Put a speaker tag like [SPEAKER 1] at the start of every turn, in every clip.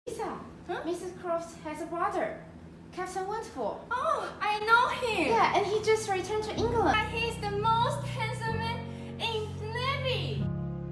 [SPEAKER 1] Lisa,
[SPEAKER 2] Huh?
[SPEAKER 1] Mrs. Croft has a brother, Captain Wonderful.
[SPEAKER 2] Oh, I know him.
[SPEAKER 1] Yeah, and he just returned to England.
[SPEAKER 2] He's the most handsome man in the Navy.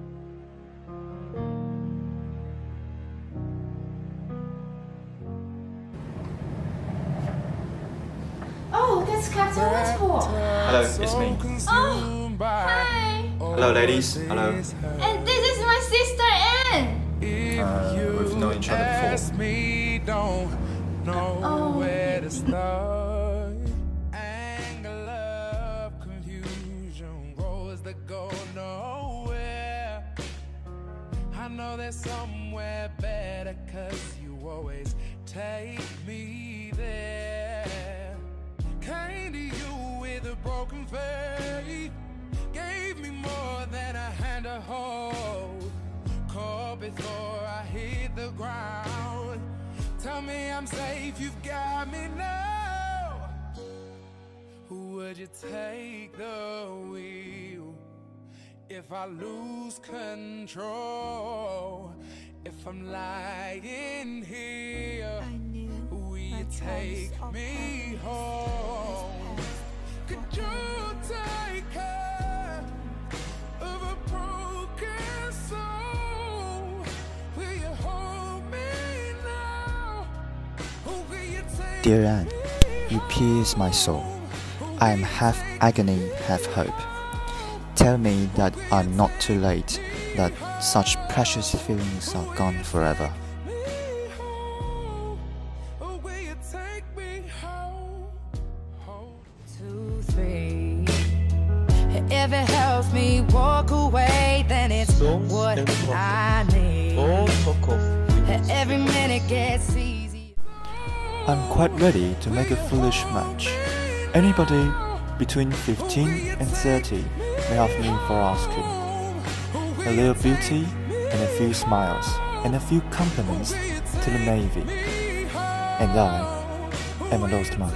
[SPEAKER 1] Oh, that's Captain Wonderful.
[SPEAKER 3] Hello, it's me.
[SPEAKER 2] Oh, hi.
[SPEAKER 3] Hello, ladies. Hello.
[SPEAKER 2] And this is my sister Anne.
[SPEAKER 3] We've known each other before.
[SPEAKER 4] Don't know
[SPEAKER 2] Oh.
[SPEAKER 4] where to start. Angle of confusion, roads that go nowhere. I know there's somewhere better, 'cause you always take me there. Came to you with a broken faith, gave me more than a hand to hold. Caught before I hit the ground. Tell me I'm safe, you've got me now. Would you take the wheel if I lose control? If I'm lying here, will you take me home? Could you take care of a broken soul? Will you hold me now? Or will you take
[SPEAKER 5] Dear Anne, you pierce my soul. I am half agony, half hope. Tell me that I'm not too late, that such precious feelings are gone forever.
[SPEAKER 4] me home? Or will you take me home?
[SPEAKER 6] 2, 3. If it helps me walk away, then it's what I need. Every minute gets easier.
[SPEAKER 5] I'm quite ready to make a foolish match. Anybody between 15 and 30 may have me for asking. A little beauty and a few smiles and a few compliments to the Navy. And I am a lost man.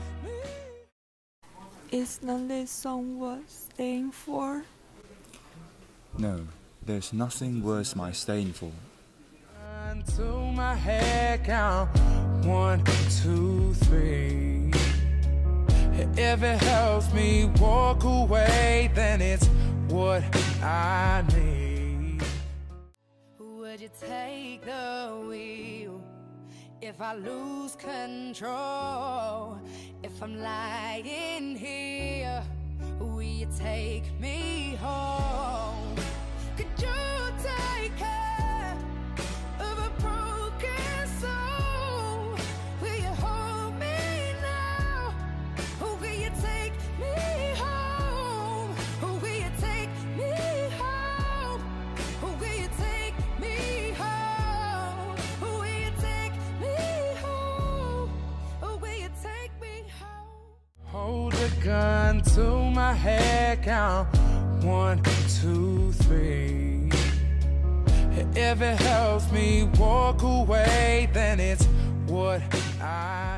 [SPEAKER 7] Is this song worth staying for?
[SPEAKER 5] No, there's nothing worth my staying for.
[SPEAKER 4] Until my head count 1, 2, 3. If it helps me walk away, then it's what I need.
[SPEAKER 6] Would you take the wheel if I lose control? If I'm lying here, will you take me home? Could you take care of a broken soul? Will you hold me now? Or will you take me home? Or will you take me home? Or will you take me home? Or will you take me home? Or will you take me home?
[SPEAKER 4] Hold a gun to my head count 1, 2, 3. If it helps me walk away, then it's what I